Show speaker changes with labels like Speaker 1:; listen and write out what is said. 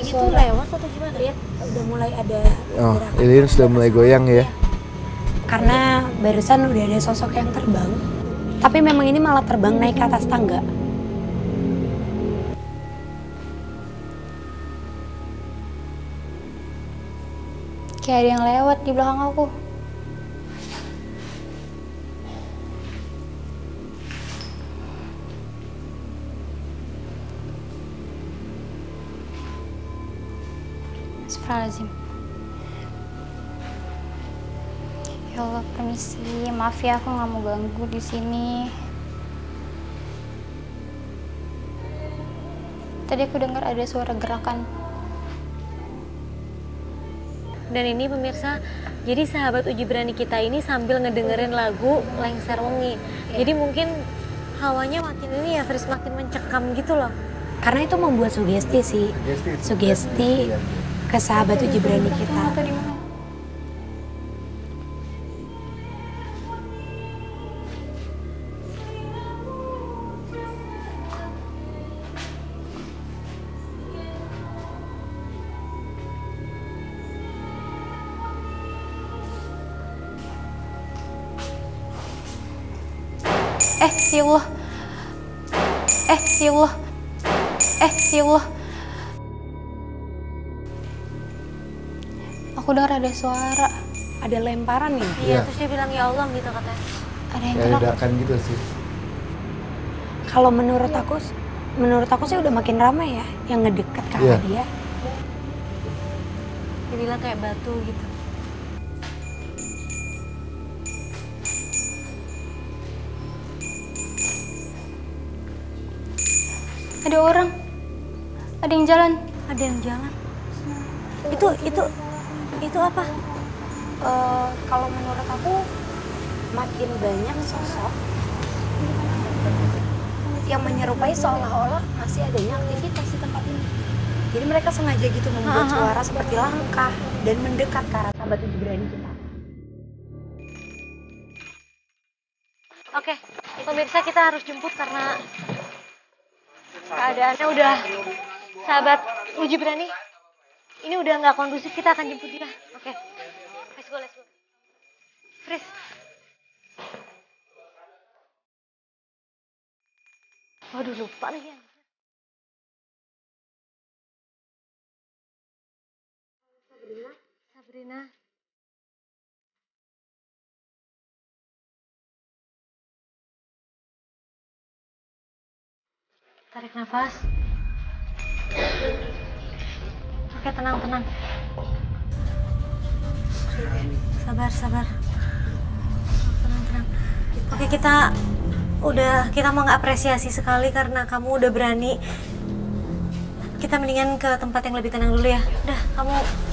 Speaker 1: itu lewat atau gimana? Lihat udah mulai ada
Speaker 2: gerakan. Lilin sudah mulai goyang ya.
Speaker 1: Karena barusan udah ada sosok yang terbang. Tapi memang ini malah terbang naik ke atas tangga.
Speaker 3: Kayak ada yang lewat di belakang aku. Astagfirullahaladzim. Ya Allah, permisi. Maaf ya, aku nggak mau ganggu di sini. Tadi aku dengar ada suara gerakan.
Speaker 4: Dan ini pemirsa, jadi sahabat uji berani kita ini sambil ngedengerin lagu Lengser Wengi. Jadi mungkin hawanya makin ini ya, Fris, makin mencekam gitu loh.
Speaker 1: Karena itu membuat sugesti sih. Sugesti ke sahabat uji berani kita.
Speaker 3: Ya Allah. Ya Allah. Ya Allah. Aku dengar ada suara.
Speaker 1: Ada lemparan nih.
Speaker 4: Iya, terus dia bilang ya Allah gitu katanya.
Speaker 3: Ada yang
Speaker 2: kayak ledakan gitu sih.
Speaker 1: Kalau menurut aku sih udah makin ramai ya yang ngedekat ke arah dia.
Speaker 4: Dia bilang kayak batu gitu.
Speaker 3: Ada orang. Ada yang jalan.
Speaker 4: Ada yang jalan. Itu apa?
Speaker 1: Kalau menurut aku makin banyak sosok yang menyerupai seolah-olah masih adanya aktivitas di tempat ini. Jadi mereka sengaja gitu membuat suara seperti langkah dan mendekat ke arah sahabat uji berani kita.
Speaker 4: Oke, pemirsa kita harus jemput karena keadaannya udah, sahabat uji berani ini udah nggak kondusif, kita akan jemput dia. Oke. Let's go. Fris. Waduh, lupa lagi. Sabrina. Tarik nafas. Oke, tenang. Sabar. Tenang. Oke, kita mau apresiasi sekali karena kamu udah berani. Kita mendingan ke tempat yang lebih tenang dulu ya. Udah, kamu